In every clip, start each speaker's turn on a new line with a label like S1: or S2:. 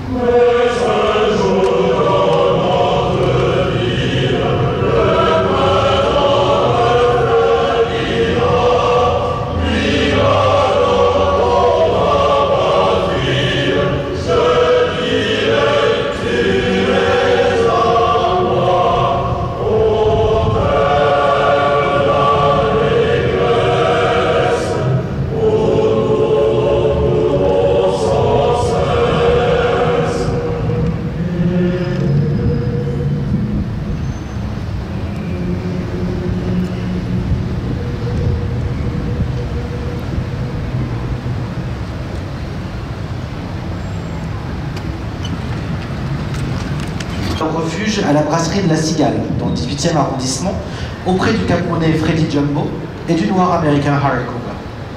S1: Refuge à la brasserie de la Cigale, dans le 18e arrondissement, auprès du Camerounais Freddy Jumbo et du Noir américain Harry Cooper.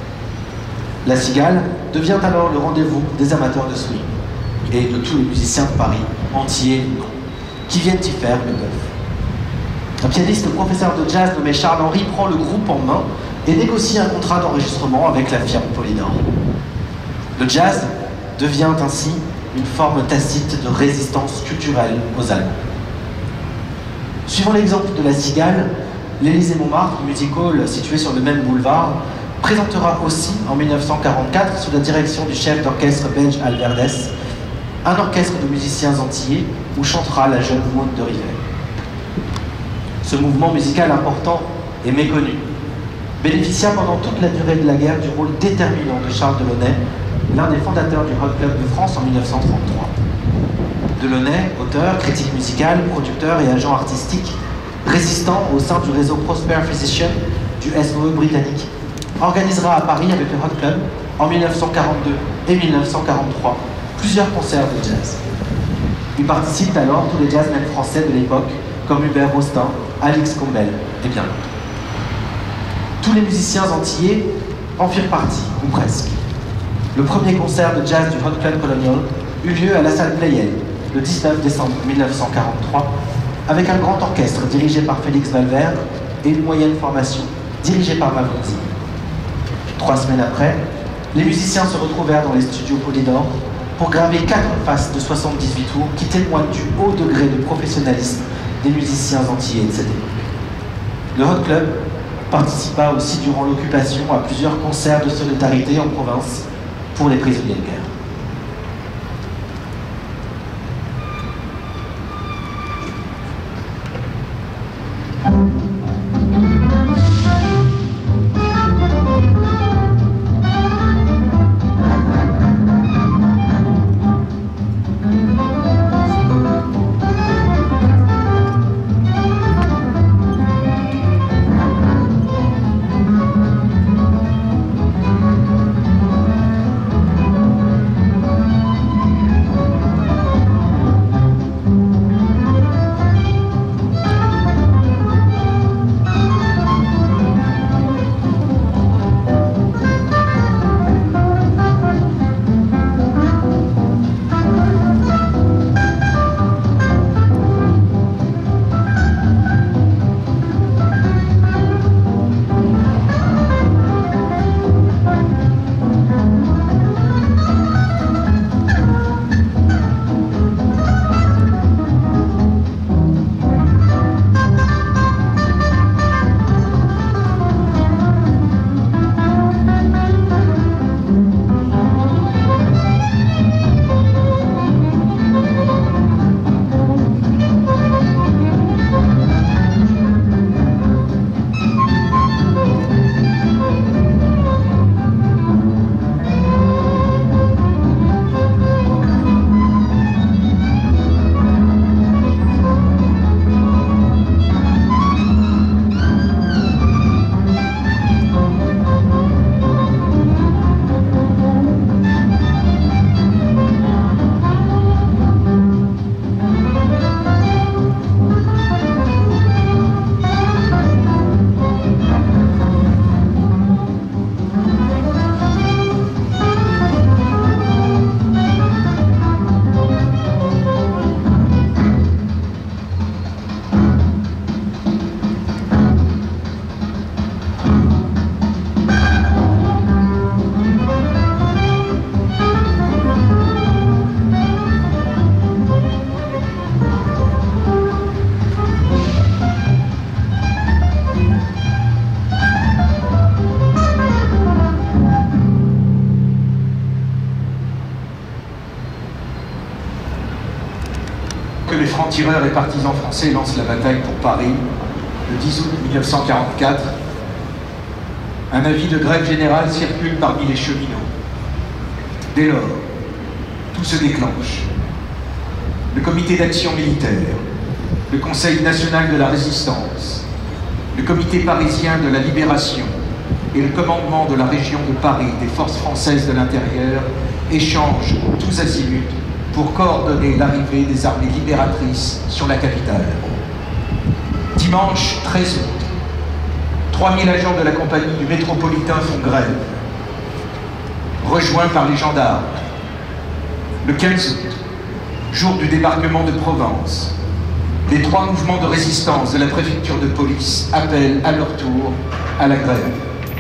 S1: La Cigale devient alors le rendez-vous des amateurs de swing et de tous les musiciens de Paris, entiers ou non, qui viennent y faire le bœuf. Un pianiste professeur de jazz nommé Charles Henry prend le groupe en main et négocie un contrat d'enregistrement avec la firme Polydor. Le jazz devient ainsi une forme tacite de résistance culturelle aux Allemands. Suivant l'exemple de la Cigale, l'Élysée-Montmartre, music hall situé sur le même boulevard, présentera aussi en 1944, sous la direction du chef d'orchestre belge Alverdes, un orchestre de musiciens antillais où chantera la jeune Maud de Rivière. Ce mouvement musical important et méconnu bénéficia pendant toute la durée de la guerre du rôle déterminant de Charles Delaunay, l'un des fondateurs du Rock Club de France en 1933. Delaunay, auteur, critique musical, producteur et agent artistique, résistant au sein du réseau Prosper Physician du SOE britannique, organisera à Paris avec le Rock Club en 1942 et 1943 plusieurs concerts de jazz. Y participent alors tous les jazzmen français de l'époque comme Hubert Rostin, Alix Combel et bien d'autres. Tous les musiciens antillais en firent partie, ou presque. Le premier concert de jazz du Rock Club Colonial eut lieu à la salle Pleyel le 19 décembre 1943 avec un grand orchestre dirigé par Félix Valverde et une moyenne formation dirigée par Mavrozi. 3 semaines après, les musiciens se retrouvèrent dans les studios Polydor pour graver 4 faces de 78 tours qui témoignent du haut degré de professionnalisme des musiciens antillais de cette époque. Le Rock Club participa aussi durant l'occupation à plusieurs concerts de solidarité en province pour les prisonniers de guerre.
S2: que les francs-tireurs et partisans français lancent la bataille pour Paris, le 10 août 1944, un avis de grève générale circule parmi les cheminots. Dès lors, tout se déclenche. Le comité d'action militaire, le Conseil national de la résistance, le comité parisien de la libération et le commandement de la région de Paris des forces françaises de l'intérieur échangent tous azimuts pour coordonner l'arrivée des armées libératrices sur la capitale. Dimanche 13 août, 3000 agents de la compagnie du métropolitain font grève, rejoints par les gendarmes. Le 15 août, jour du débarquement de Provence, les 3 mouvements de résistance de la préfecture de police appellent à leur tour à la grève.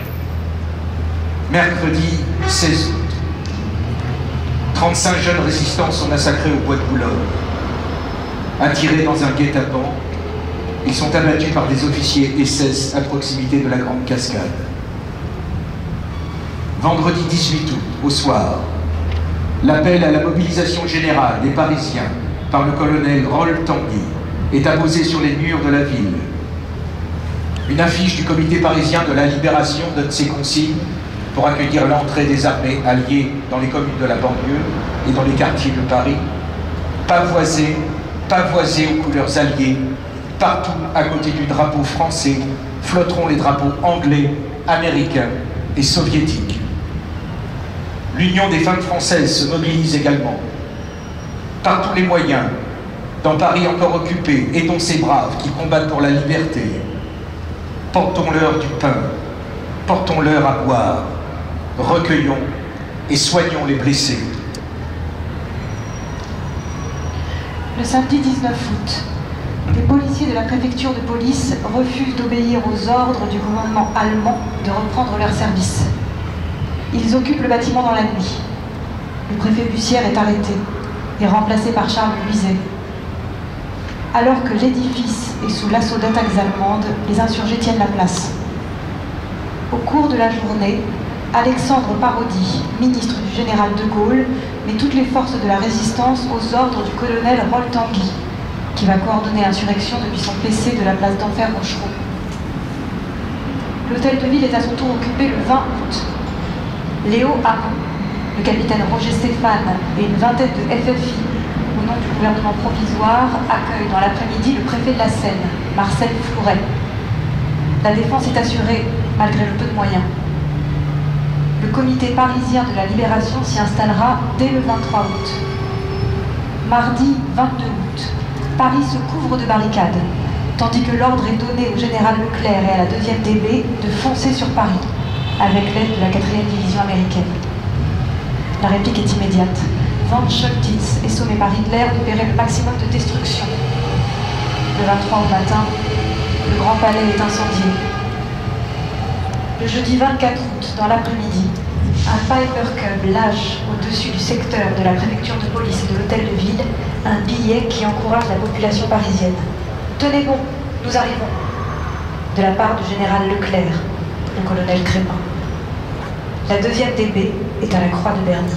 S2: Mercredi 16 août, 35 jeunes résistants sont massacrés au bois de Boulogne. Attirés dans un guet-apens, ils sont abattus par des officiers SS à proximité de la Grande Cascade. Vendredi 18 août, au soir, l'appel à la mobilisation générale des Parisiens par le colonel Roll-Tanguy est apposé sur les murs de la ville. Une affiche du comité parisien de la libération donne ses consignes pour accueillir l'entrée des armées alliées dans les communes de la banlieue et dans les quartiers de Paris, pavoisés aux couleurs alliées, partout à côté du drapeau français flotteront les drapeaux anglais, américains et soviétiques. L'Union des femmes françaises se mobilise également. Par tous les moyens, dans Paris encore occupé, aidons ces braves qui combattent pour la liberté. Portons-leur du pain, portons-leur à boire, recueillons et soignons les blessés.
S3: Le samedi 19 août, les policiers de la préfecture de police refusent d'obéir aux ordres du gouvernement allemand de reprendre leur service. Ils occupent le bâtiment dans la nuit. Le préfet Bussière est arrêté et remplacé par Charles Luizet. Alors que l'édifice est sous l'assaut d'attaques allemandes, les insurgés tiennent la place. Au cours de la journée, Alexandre Parodi, ministre du général de Gaulle, met toutes les forces de la résistance aux ordres du colonel Roll-Tanguy, qui va coordonner l'insurrection depuis son PC de la place d'Enfer Rochereau. L'hôtel de ville est à son tour occupé le 20 août. Léo Hamon, le capitaine Roger Stéphane et une vingtaine de FFI, au nom du gouvernement provisoire, accueillent dans l'après-midi le préfet de la Seine, Marcel Flouret. La défense est assurée, malgré le peu de moyens. Le comité parisien de la libération s'y installera dès le 23 août. Mardi 22 août, Paris se couvre de barricades, tandis que l'ordre est donné au général Leclerc et à la 2e DB de foncer sur Paris, avec l'aide de la 4e division américaine. La réplique est immédiate. Von Schultitz est sommé par Hitler d'opérer le maximum de destruction. Le 23 au matin, le Grand Palais est incendié. Le jeudi 24 août, dans l'après-midi, un Piper Cub lâche au-dessus du secteur de la préfecture de police et de l'hôtel de ville un billet qui encourage la population parisienne. « Tenez bon, nous arrivons !» de la part du général Leclerc, le colonel Crépin. La 2e DB est à la Croix de Berny.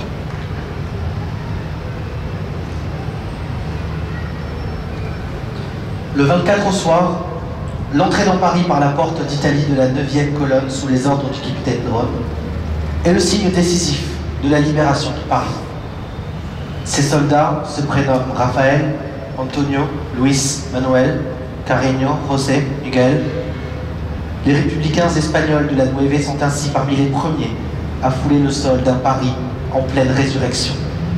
S1: Le 24 au soir, l'entrée dans Paris par la porte d'Italie de la 9e colonne sous les ordres du capitaine Dron est le signe décisif de la libération de Paris. Ces soldats se prénomment Raphaël, Antonio, Luis, Manuel, Carreño, José, Miguel. Les républicains espagnols de la Nueve sont ainsi parmi les premiers à fouler le sol d'un Paris en pleine résurrection.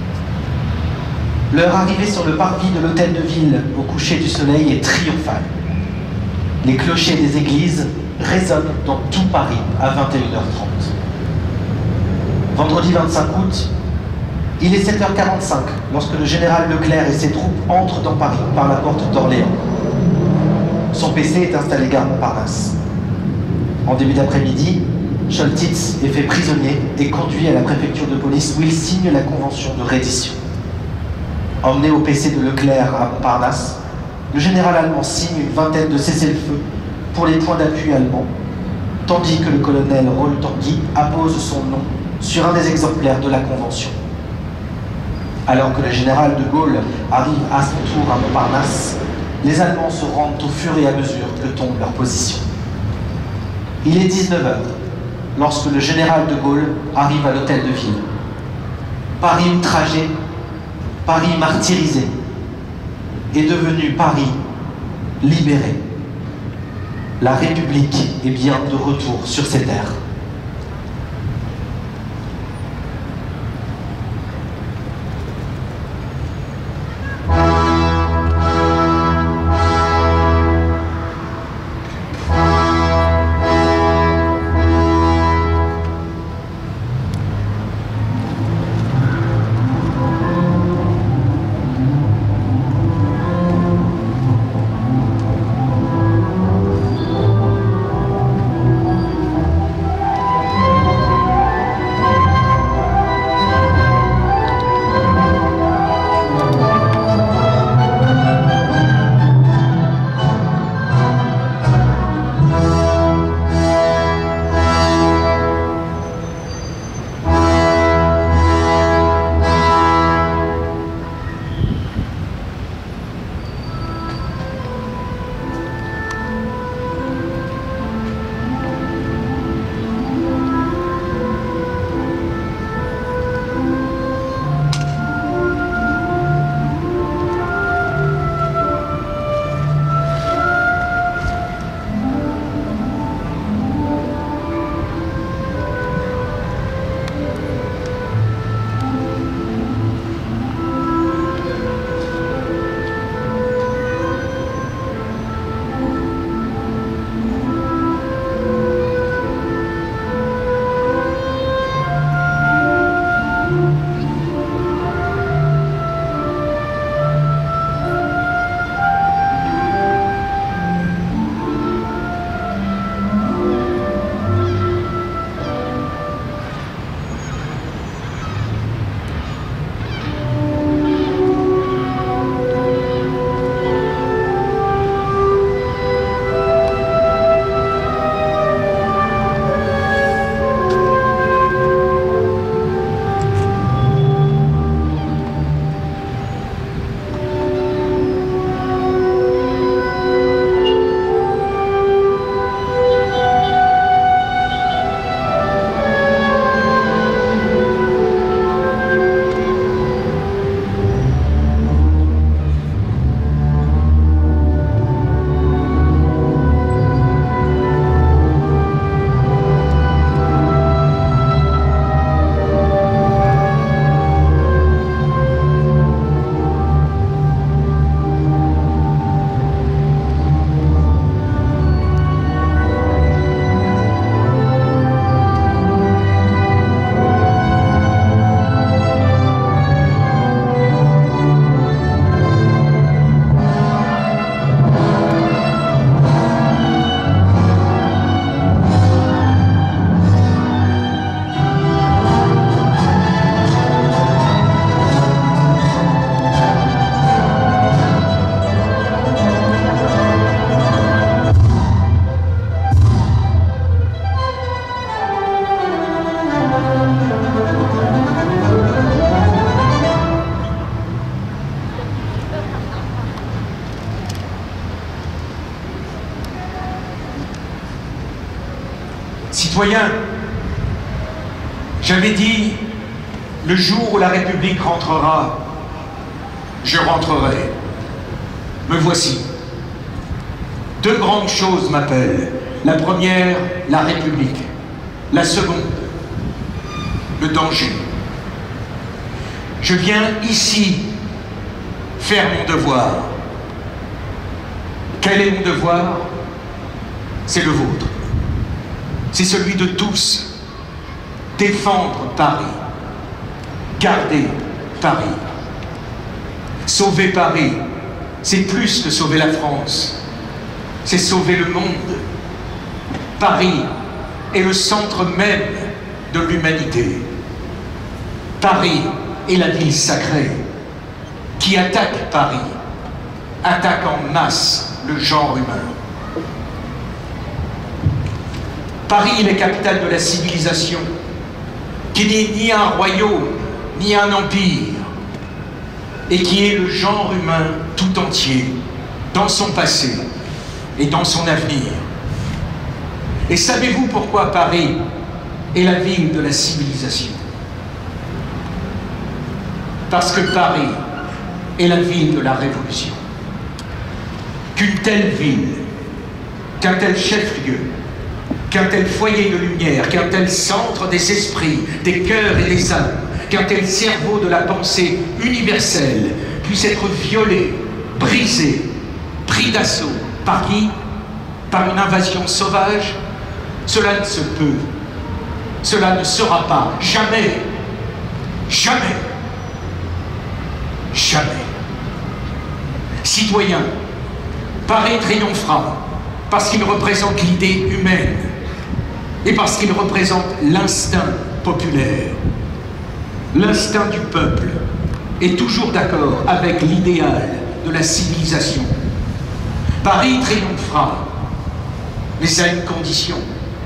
S1: Leur arrivée sur le parvis de l'hôtel de ville au coucher du soleil est triomphale. Les clochers des églises résonnent dans tout Paris à 21h30. Vendredi 25 août, il est 7h45 lorsque le général Leclerc et ses troupes entrent dans Paris par la porte d'Orléans. Son PC est installé gare Montparnasse. En début d'après-midi, Schultitz est fait prisonnier et conduit à la préfecture de police où il signe la convention de reddition. Emmené au PC de Leclerc à Montparnasse, le général allemand signe une vingtaine de cessez-le-feu pour les points d'appui allemands, tandis que le colonel Roll-Tanguy appose son nom sur un des exemplaires de la Convention. Alors que le général de Gaulle arrive à son tour à Montparnasse, les Allemands se rendent au fur et à mesure que tombe leur position. Il est 19h lorsque le général de Gaulle arrive à l'hôtel de ville. Paris outragé, Paris martyrisé, est devenu Paris libéré. La République est bien de retour sur ses terres.
S2: Citoyens, j'avais dit, le jour où la République rentrera, je rentrerai. Me voici. Deux grandes choses m'appellent. La première, la République. La seconde, le danger. Je viens ici faire mon devoir. Quel est mon devoir? C'est le vôtre. C'est celui de tous. Défendre Paris. Garder Paris. Sauver Paris, c'est plus que sauver la France. C'est sauver le monde. Paris est le centre même de l'humanité. Paris est la ville sacrée. Qui attaque Paris, attaque en masse le genre humain. Paris est la capitale de la civilisation, qui n'est ni un royaume, ni un empire, et qui est le genre humain tout entier, dans son passé et dans son avenir. Et savez-vous pourquoi Paris est la ville de la civilisation? Parce que Paris est la ville de la Révolution. Qu'une telle ville, qu'un tel chef-lieu, qu'un tel foyer de lumière, qu'un tel centre des esprits, des cœurs et des âmes, qu'un tel cerveau de la pensée universelle puisse être violé, brisé, pris d'assaut. Par qui? Par une invasion sauvage? Cela ne se peut. Cela ne sera pas. Jamais. Jamais. Jamais. Citoyens, Paris triomphera parce qu'il représente l'idée humaine et parce qu'il représente l'instinct populaire. L'instinct du peuple est toujours d'accord avec l'idéal de la civilisation. Paris triomphera, mais à une condition.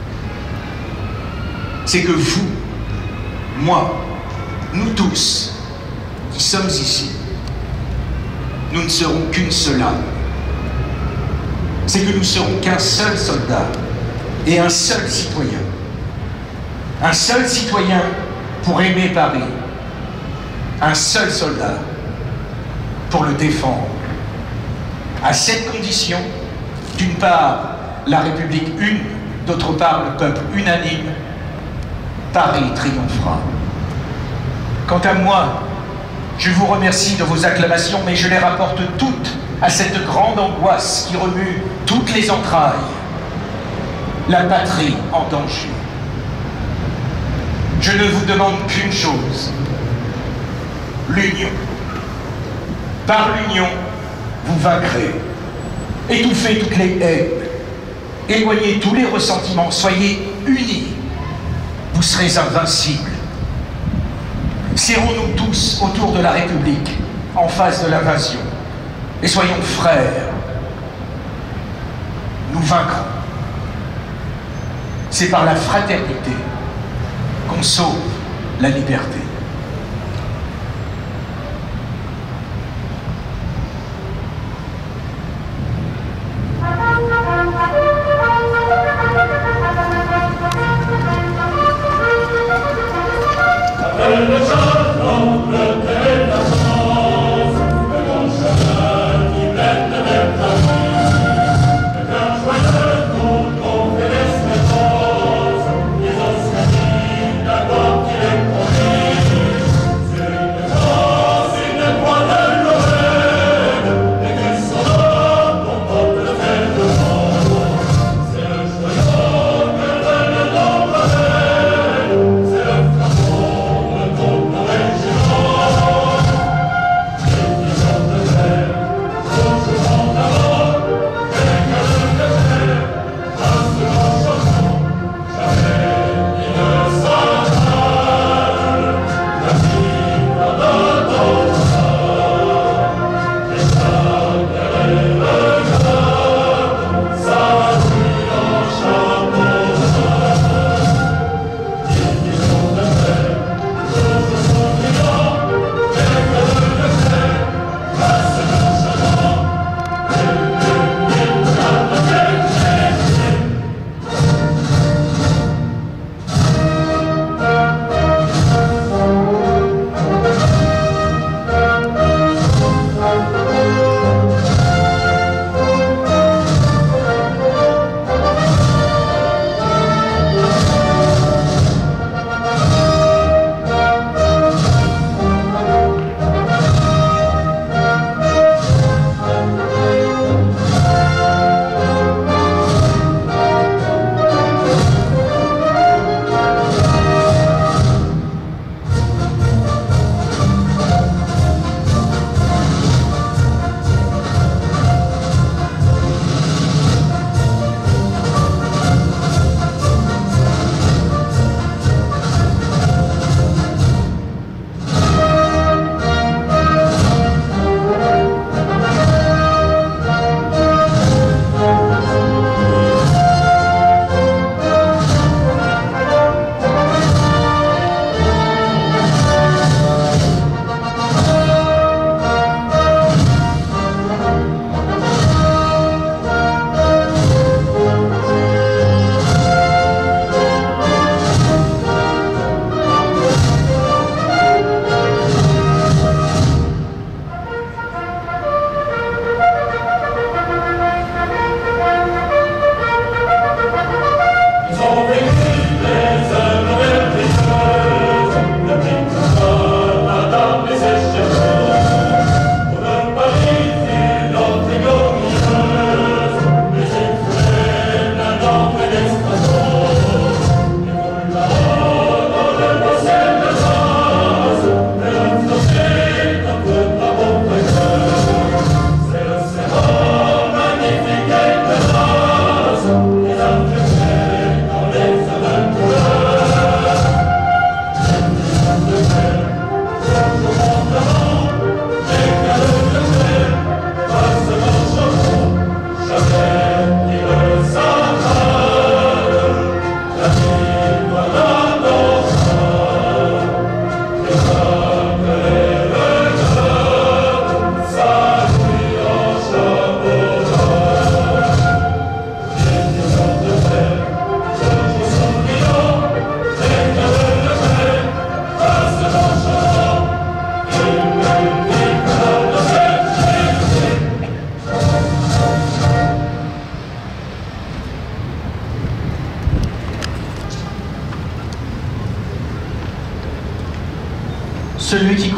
S2: C'est que vous, moi, nous tous qui sommes ici, nous ne serons qu'une seule âme. C'est que nous serons qu'un seul soldat et un seul citoyen. Un seul citoyen pour aimer Paris. Un seul soldat pour le défendre. À cette condition, d'une part, la République une, d'autre part, le peuple unanime, Paris triomphera. Quant à moi, je vous remercie de vos acclamations, mais je les rapporte toutes à cette grande angoisse qui remue toutes les entrailles. La patrie en danger. Je ne vous demande qu'une chose, l'union. Par l'union, vous vaincrez. Étouffez toutes les haines. Éloignez tous les ressentiments. Soyez unis. Vous serez invincibles. Serrons-nous tous autour de la République, en face de l'invasion. Et soyons frères. Nous vaincrons. C'est par la fraternité qu'on sauve la liberté.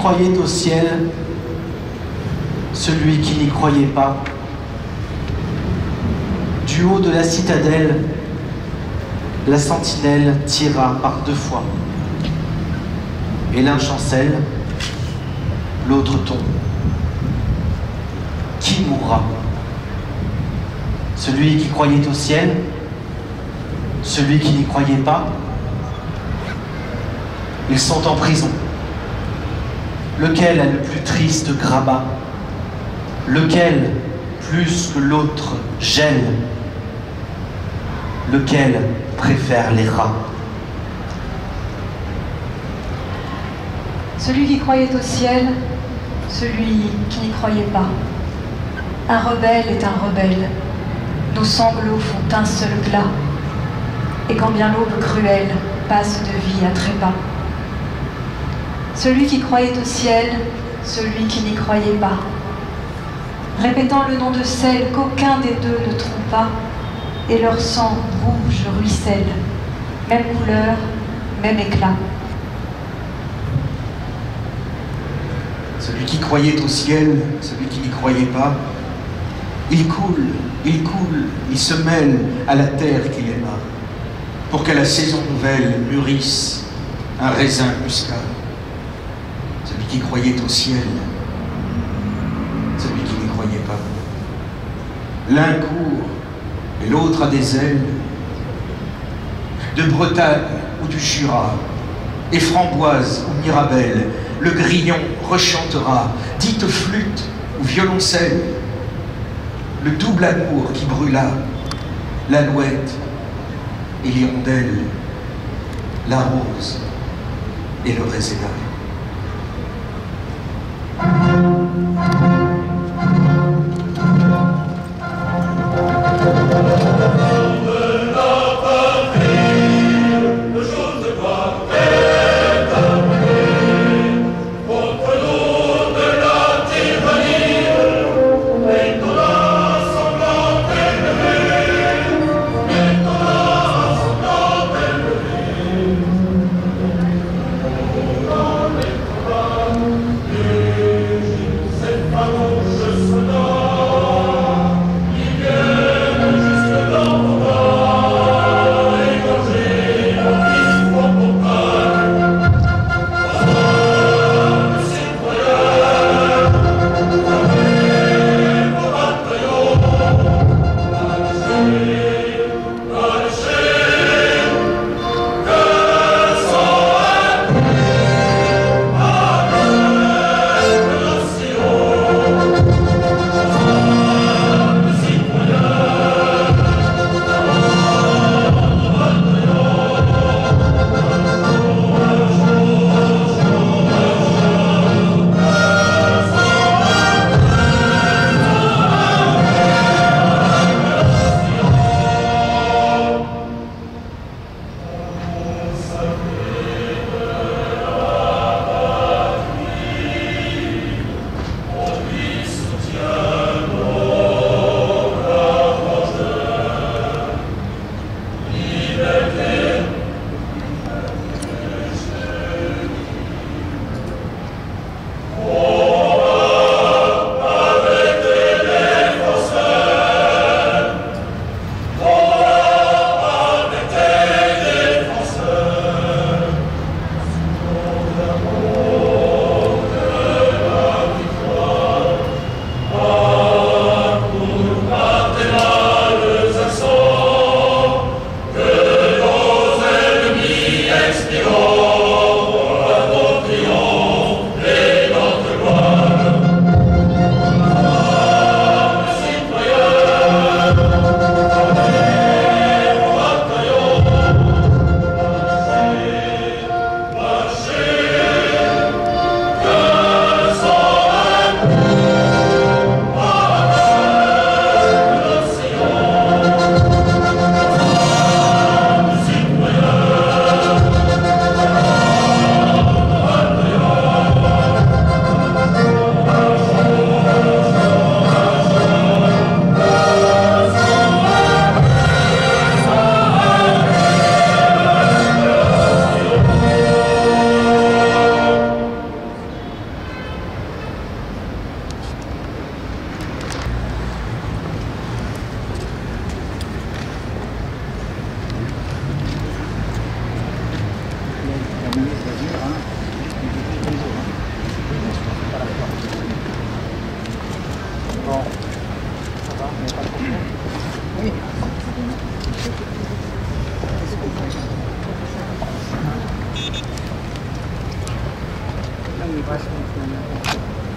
S1: croyait au ciel, celui qui n'y croyait pas. Du haut de la citadelle, la sentinelle tira par 2 fois. Et l'un chancelle, l'autre tombe. Qui mourra? Celui qui croyait au ciel? Celui qui n'y croyait pas? Ils sont en prison. Lequel a le plus triste grabat? Lequel, plus que l'autre, gèle? Lequel préfère les rats?
S3: Celui qui croyait au ciel, celui qui n'y croyait pas. Un rebelle est un rebelle. Nos sanglots font un seul glas. Et quand bien l'aube cruelle passe de vie à trépas. Celui qui croyait au ciel, celui qui n'y croyait pas. Répétant le nom de celle qu'aucun des deux ne trompa, et leur sang rouge ruisselle, même couleur, même éclat.
S2: Celui qui croyait au ciel, celui qui n'y croyait pas, il coule, il se mêle à la terre qu'il aima, pour qu'à la saison nouvelle mûrisse un raisin muscat. Celui qui croyait au ciel, celui qui n'y croyait pas. L'un court et l'autre a des ailes, de Bretagne ou du Jura, et framboise ou mirabelle, le grillon rechantera, dite flûte ou violoncelle, le double amour qui brûla, l'alouette et l'hirondelle, la rose et le réséda.
S4: Bon. Ça va, mais pas trop chaud. Oui. Là, il est vachement bien.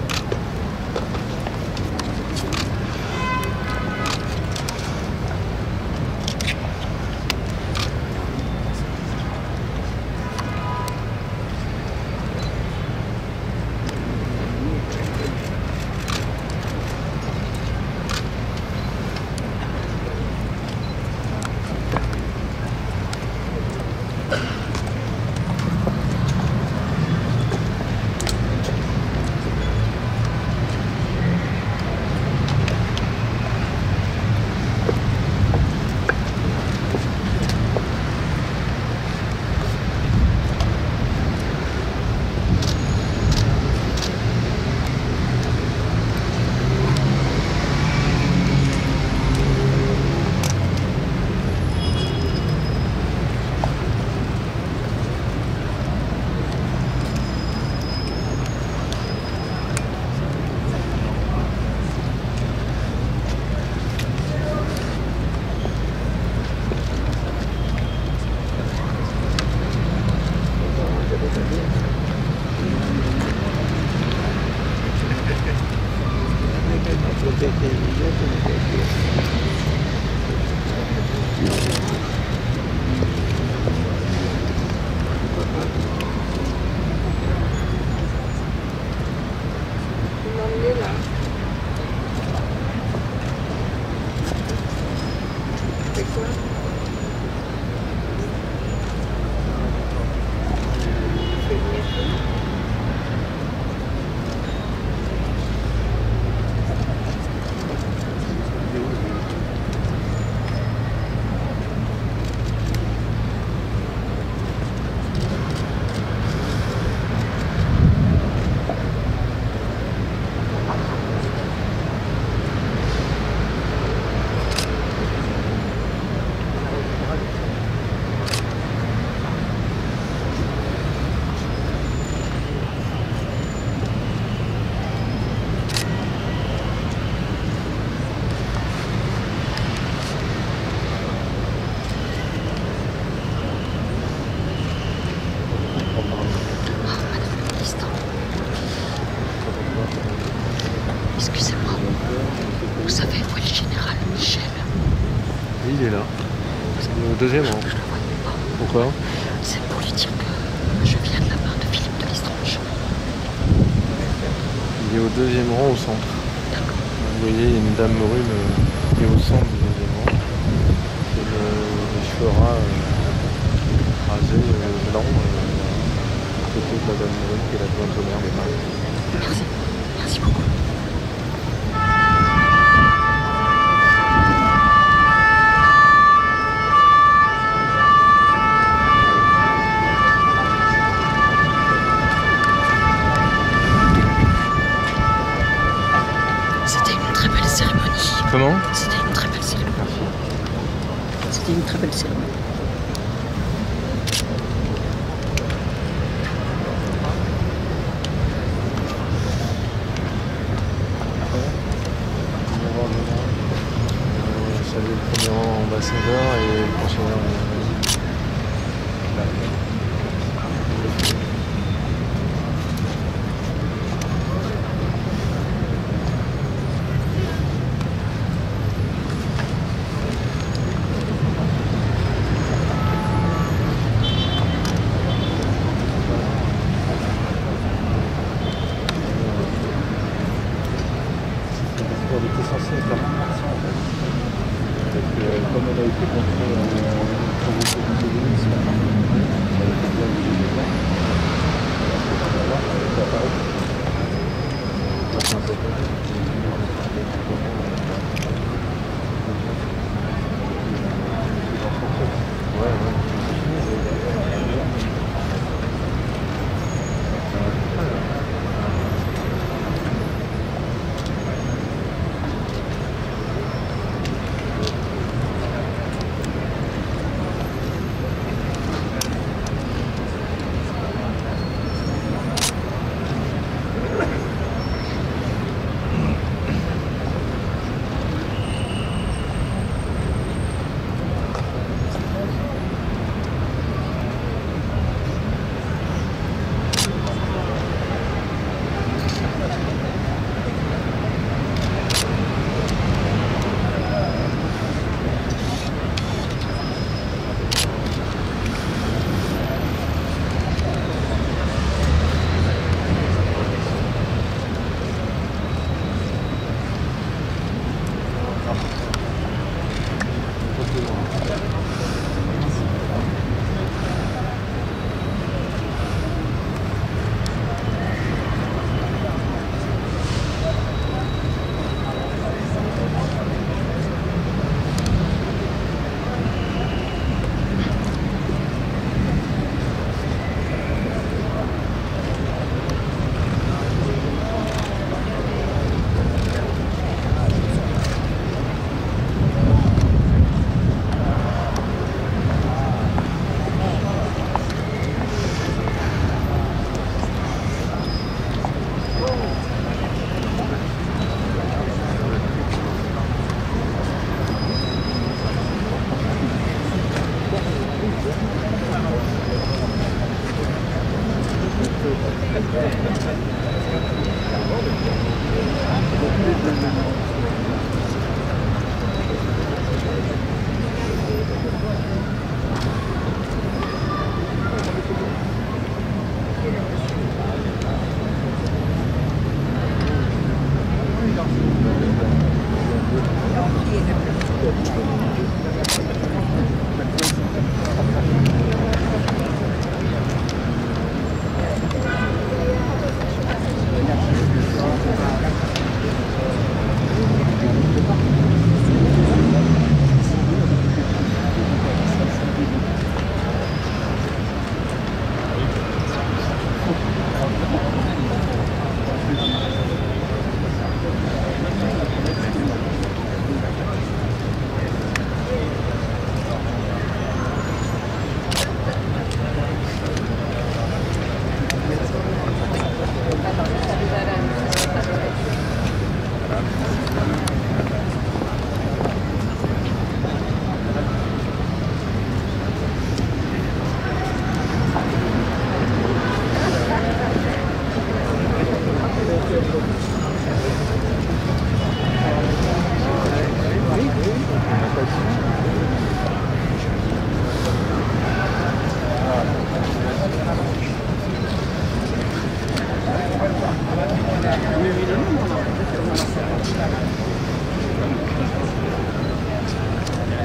S5: Excusez-moi, vous savez où est le général Michel?
S6: Oui, il est là. Au deuxième rang.
S5: Je le vois pas.
S6: Pourquoi?
S5: C'est pour lui dire que je viens de la part de Philippe de Lestrange.
S6: Il est au deuxième rang au centre.
S5: D'accord.
S6: Vous voyez, il y a une dame brune qui est au centre du deuxième rang. Et les cheveux ras rasés, blancs, à côté de la dame brune qui est la adjointe au maire de Paris.
S5: Merci. Merci beaucoup. C'était une très belle cérémonie.
S6: Comment?
S5: C'était une très belle cérémonie. C'était une très belle cérémonie.
S6: Salut le premier ambassadeur et le pensionnaire. Elle était censée être la même personne en fait. Comme elle a été contre l'automobilisme, elle était bien obligée de voir. Elle a apparu. C'est un peu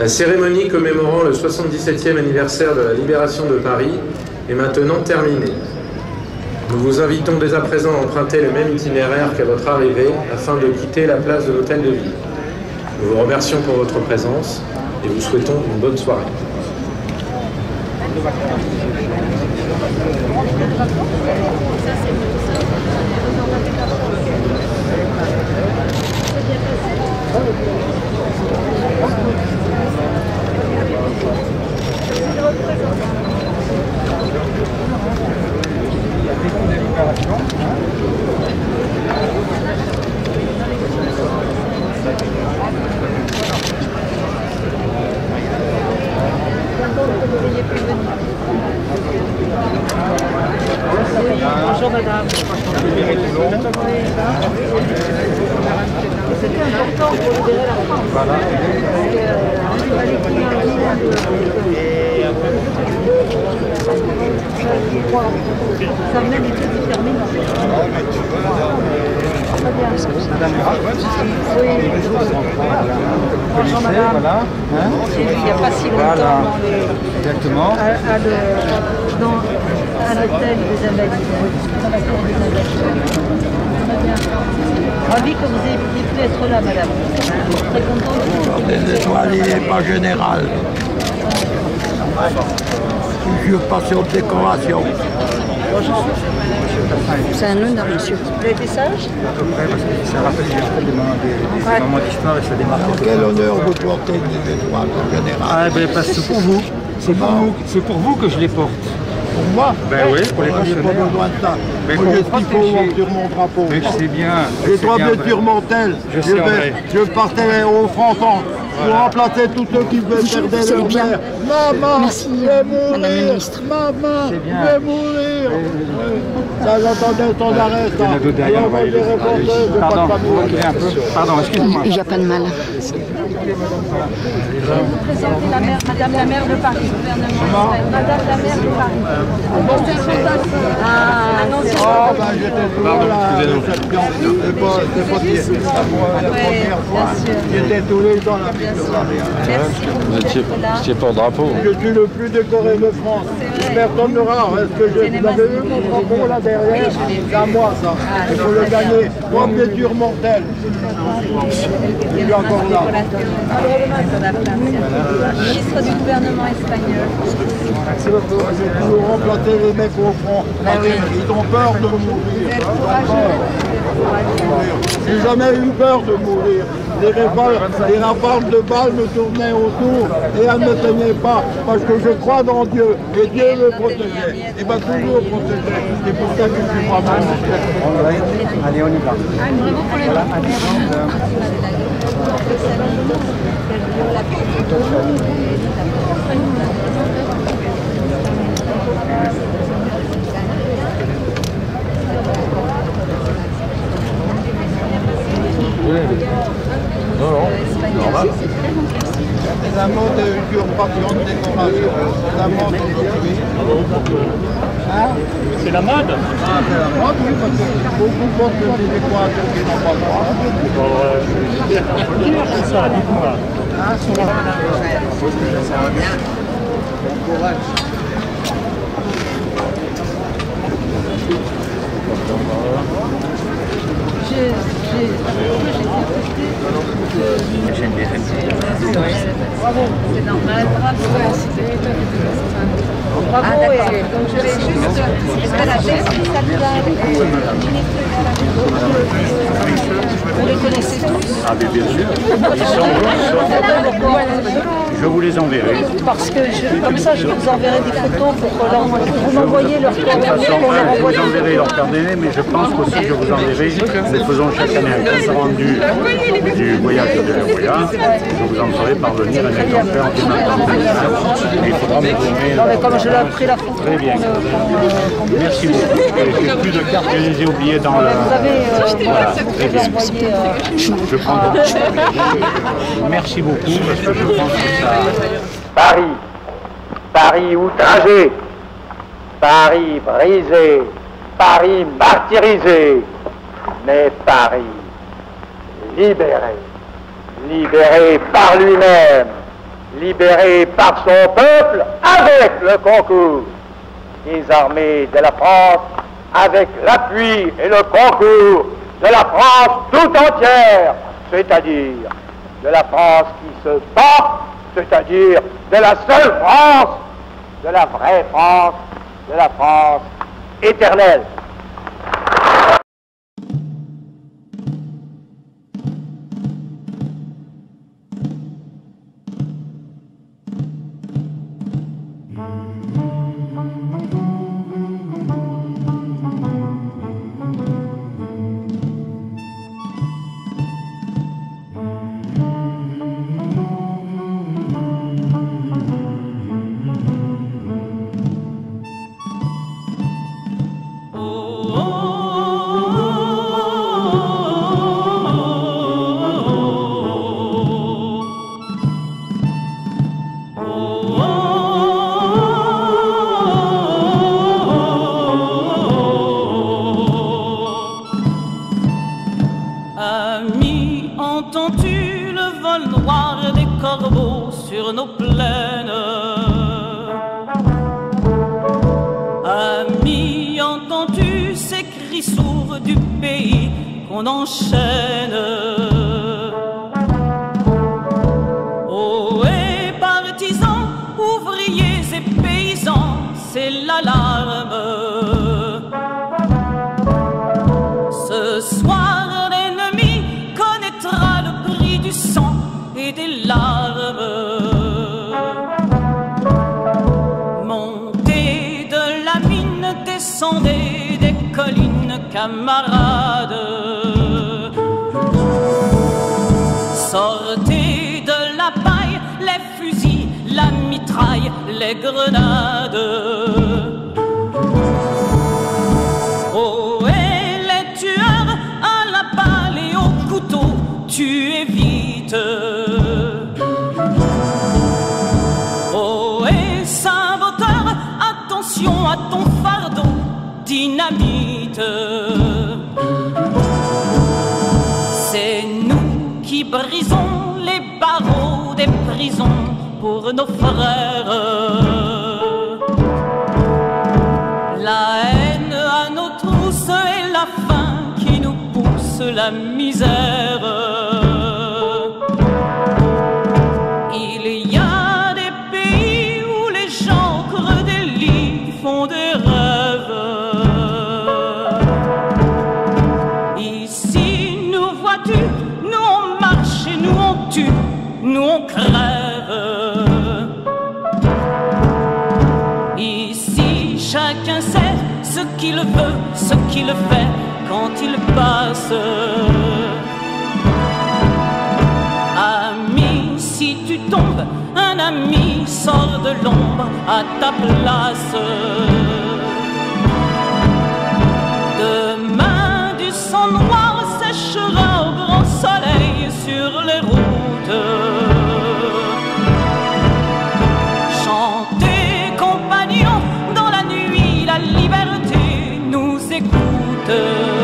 S7: La cérémonie commémorant le 77e anniversaire de la libération de Paris est maintenant terminée. Nous vous invitons dès à présent à emprunter le même itinéraire qu'à votre arrivée afin de quitter la place de l'Hôtel de Ville. Nous vous remercions pour votre présence et vous souhaitons une bonne soirée.
S4: Bonjour madame. C'était important pour libérer la France. Voilà. Ça venait des trucs qui terminent. Madame, oui. Bonjour madame. Voilà. J'ai vu il n'y a pas si longtemps dans les...
S8: Exactement.
S4: À l'hôtel des Invalides. Très bien. Ravi que vous ayez pu être là, madame. Très content.
S8: Des étoiles, pas général. Toujours passé aux décorations.
S4: C'est un honneur, monsieur. Vous avez été sage?
S8: Ça rappelle des moments d'histoire et ça démarque. Quel honneur vous portez des étoiles en général?
S9: Ah ben parce que pour vous. C'est pour vous que je les porte.
S8: Pour moi?
S9: Ben oui, pour les pensionnaires.
S8: J'ai pas besoin de ça.
S9: Mais
S8: moi, j'ai ce qu'il faut sur mon drapeau.
S9: Mais je sais bien.
S8: J'ai 3 blessures mortelles. Je partais aux Français pour remplacer tous ceux qui veulent perdre leur mère. Maman,
S5: merci,
S8: je vais mourir.
S5: Madame la ministre.
S8: Maman, je vais mourir. Ça, j'entendais sans arrêt, ça.
S9: Pardon, vous reculez un peu. Pardon, excusez-moi.
S5: Il n'y a pas de mal.
S3: Je vais vous présenter la maire, Madame la maire de Paris, gouvernement. Madame la maire de Paris.
S8: Ah, ben j'étais toujours là, c'est pas dire. La première fois, j'étais tous les ans là.
S6: Vous étiez pas au drapeau.
S8: Je suis le plus décoré de France. Personne ne rare. Est-ce que vous avez vu mon drapeau là derrière? C'est à moi ça. Il faut le gagner. 3 blessures mortelles. Il est encore là.
S3: Ministre du gouvernement espagnol.
S8: J'ai toujours remplacé les mecs au front. Ils ont peur de mourir. J'ai jamais eu peur de mourir. Les rafales de balles me tournaient autour et elles ne me tenaient pas parce que je crois dans Dieu et Dieu me protégeait. Il m'a toujours protégé. C'est pour ça que je suis pas mal.
S9: Allez, on y va.
S6: Non, normal.
S8: C'est la mode de usurpation de décoration. C'est la mode aujourd'hui.
S9: C'est la mode?
S8: Ah, c'est la mode, oui, parce que beaucoup portent des décorations qui n'ont pas le droit.
S9: C'est ça, dites-moi.
S8: Bon courage.
S3: Bravo, c'est normal, bravo. Bravo, donc je vais juste escalader. Vous les connaissez tous?
S9: Ah mais bien sûr. Je vous les enverrai.
S4: Parce que comme ça, je vous enverrai des photos pour vous m'envoyez leurs coordonnées.
S9: Je vous enverrai leurs coordonnées, mais je pense qu'aussi que je vous enverrai, nous faisons chaque année un compte rendu du voyage de la voyage. Je vous en ferai parvenir un exemplaire de maintenant. Et il faudra me donner...
S4: Non mais comme je l'ai pris la photo.
S9: Très bien. Merci beaucoup. J'ai plus de cartes, je les ai oubliées dans la...
S4: Vous avez...
S9: Voilà, très bien. Je prends de... Merci beaucoup, parce que je pense que ça...
S10: Paris, Paris outragé, Paris brisé, Paris martyrisé, mais Paris libéré, libéré par lui-même, libérée par son peuple avec le concours des armées de la France, avec l'appui et le concours de la France tout entière, c'est-à-dire de la France qui se bat, c'est-à-dire de la seule France, de la vraie France, de la France éternelle.
S11: Ami, entends-tu le vol noir des corbeaux sur nos plaines? Ami, entends-tu ces cris sourds du pays qu'on enchaîne? Oh, et partisans, ouvriers et paysans, c'est l'alarme. Ce soir, et des larmes. Montez de la mine, descendez des collines, camarades. Sortez de la paille, les fusils, la mitraille, les grenades. Oh, et les tueurs à la balle et au couteau, tuez vite. Oh, et saboteur, attention à ton fardeau, dynamite. C'est nous qui brisons les barreaux des prisons pour nos frères. La haine à nos trousses et la faim qui nous pousse la misère. Il y a des pays où les gens creux des lits font des rêves. Ici, nous vois-tu, nous on marche et nous on tue, nous on crève. Ici, chacun sait ce qu'il veut, ce qu'il fait quand il passe. Ami, si tu tombes, un ami sort de l'ombre à ta place. Demain, du sang noir séchera au grand soleil sur les routes. Chantez, compagnons, dans la nuit, la liberté nous écoute.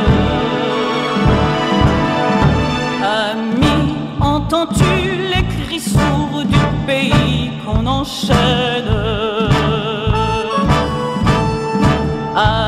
S11: Ami, entends-tu les cris sourds du pays qu'on enchaîne?